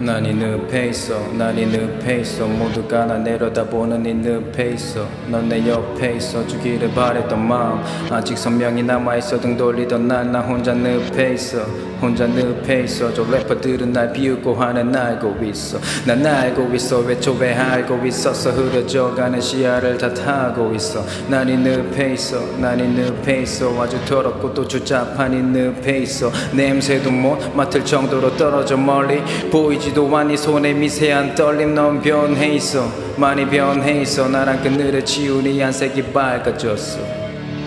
난 이 늪에 있어 난 이 늪에 있어 모두가 나 내려다보는 이 늪에 있어 넌 내 옆에 있어 주기를 바랬던 마음 아직 선명히 남아있어 등 돌리던 난 혼자 늪에 있어 혼자 늪에 있어 저 래퍼들은 날 비웃고 하는 날 알고 있어 난 알고 있어 왜 알고 있었어 흐려져가는 시야를 다 타고 있어 난 이 늪에 있어 난 이 늪에 있어 아주 더럽고 또 추잡한 이 늪에 있어 냄새도 못 맡을 정도로 떨어져 멀리 보이지도 않니 손에 미세한 떨림 넌 변해 있어 많이 변해 있어 나랑 그늘을 치우니 안색이 밝아졌어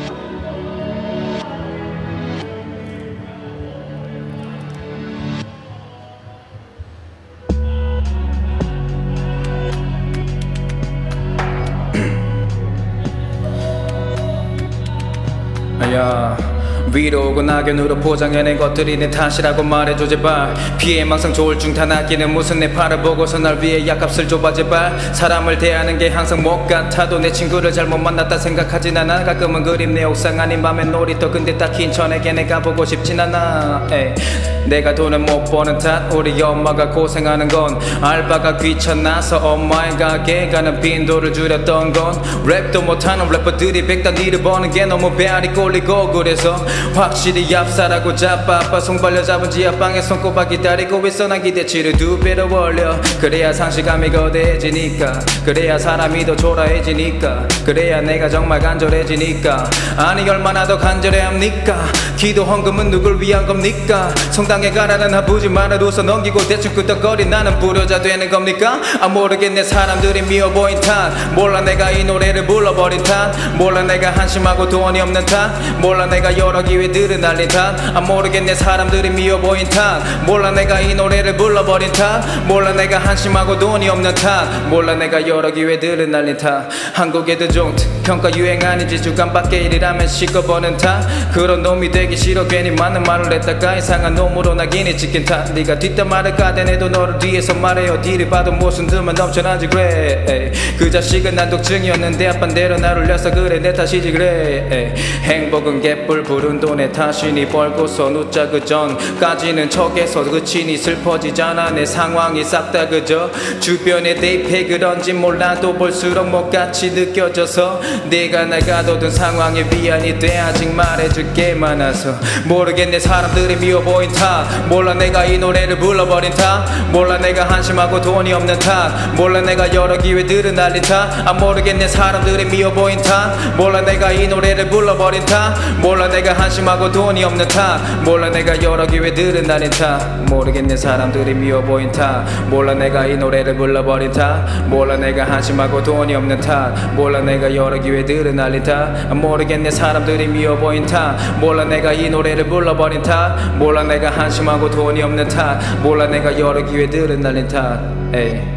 야 위로 오고 낙연으로 포장해낸 것들이 내 탓이라고 말해줘 제발 피해망상 조울증 다 낫기는 무슨 내 팔을 보고서 날 위해 약값을 줘봐 제발 사람을 대하는 게 항상 못 같아도 내 친구를 잘못 만났다 생각하진 않아 가끔은 그림 내 옥상 아닌 밤엔 놀이터 근데 딱히 인천에게 내가 보고 싶진 않아 에이. 내가 돈을 못 버는 탓 우리 엄마가 고생하는 건 알바가 귀찮아서 엄마의 가게 가는 빈도를 줄였던 건 랩도 못하는 래퍼들이 백단 일을 버는 게 너무 배알이 꼴리고 그래서 확실히 얍살하고 자빠빠 손발려 잡은 지하방에 손꼽아 기다리고 있어 난 기대치를 2배로 올려 그래야 상실감이 거대해지니까 그래야 사람이 더 초라해지니까 그래야 내가 정말 간절해지니까 아니 얼마나 더 간절해야 합니까 기도 헌금은 누굴 위한 겁니까 성당에 가라는 아버지 말을 웃어 넘기고 대충 끄덕거리 나는 불효자 되는 겁니까 아 모르겠네 사람들이 미워 보인 탓 몰라 내가 이 노래를 불러버린 탓 몰라 내가 한심하고 돈이 없는 탓 몰라 내가 여러 기회들을 날린 탓 아 모르겠네 사람들이 미워 보인 탓 몰라 내가 이 노래를 불러버린 탓 몰라 내가 한심하고 돈이 없는 탓 몰라 내가 여러 기회들을 날린 탓 한국애들 좀 평가 유행 아닌지 주간밖에 일이라면 시꺼버는 탓 그런 놈이 되기 싫어 괜히 많은 말을 했다가 이상한 놈으로 낙인이 찍힌 탓 네가 뒷담화를 까대내도 너를 뒤에서 말해요 뒤를 봐도 모순들만 넘쳐나지 그래 에이. 그 자식은 난독증이었는데 아빤대로 날 울려서 그래 내 탓이지 그래 에이. 행복은 개뿔 부른 돈의 탓이니 벌고서 눕자 그 전까지는 척에서 그치니 슬퍼지잖아 내 상황이 싹 다 그저 주변에 대입해 그런지 몰라도 볼수록 못같이 느껴져서 내가 날 가둬둔 상황에 위안이 돼 아직 말해줄 게 많아서 모르겠네 사람들이 미워 보인 탓 몰라 내가 이 노래를 불러버린 탓 몰라 내가 한심하고 돈이 없는 탓 몰라 내가 여러 기회들을 날린 탓 아 모르겠네 사람들이 미워 보인 탓 몰라 내가 이 노래를 불러버린 탓 몰라 내가 한심하고 돈이 없는 탓 몰라 내가 여러 기회들을 날린 탓 모르겠네 사람들이 미워 보인 탓 몰라 내가 이 노래를 불러버린 탓 몰라 내가 한심하고 돈이 없는 탓 몰라 내가 여러 기회들을 날린 탓 아 모르겠네 사람들이 미워 보인 탓 몰라 내가 이 노래를 불러버린 탓 몰라 내가 한심하고 돈이 없는 탓 몰라 내가 여러 기회들을 날린 탓 에이.